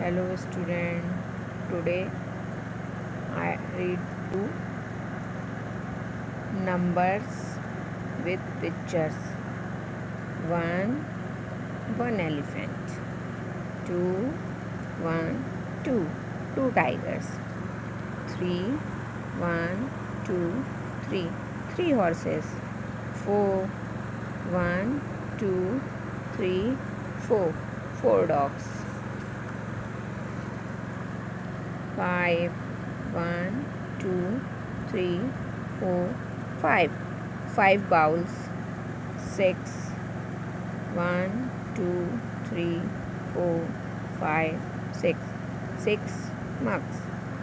Hello student, today I read two numbers with pictures. One, one elephant. Two, one, two, two tigers. Three, one, two, three, three horses. Four, one, two, three, four, four dogs. Five, one, two, three, four, five, five bowls. Six, one, two, three, four, five, six, six mugs.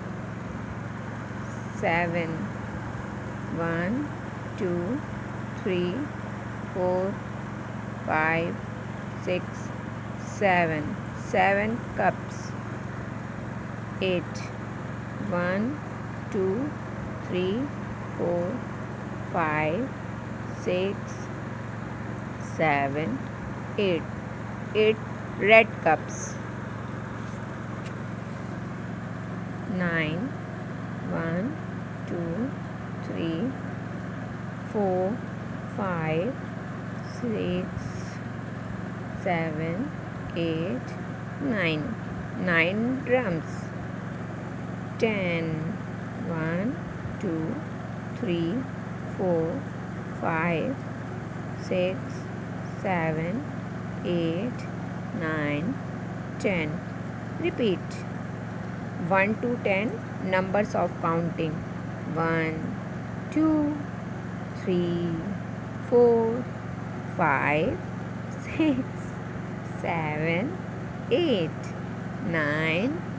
Seven, one, two, three, four, five, six, seven, seven cups. Eight, one, two, three, four, five, six, seven, eight, eight red cups. Nine, one, two, three, four, five, six, seven, eight, nine, nine drums. 10, 1, 2, 3, 4, 5, 6, 7, 8, 9, 10. Repeat. 1 to 10 numbers of counting. 1, 2, 3, 4, 5, 6, 7, 8, 9,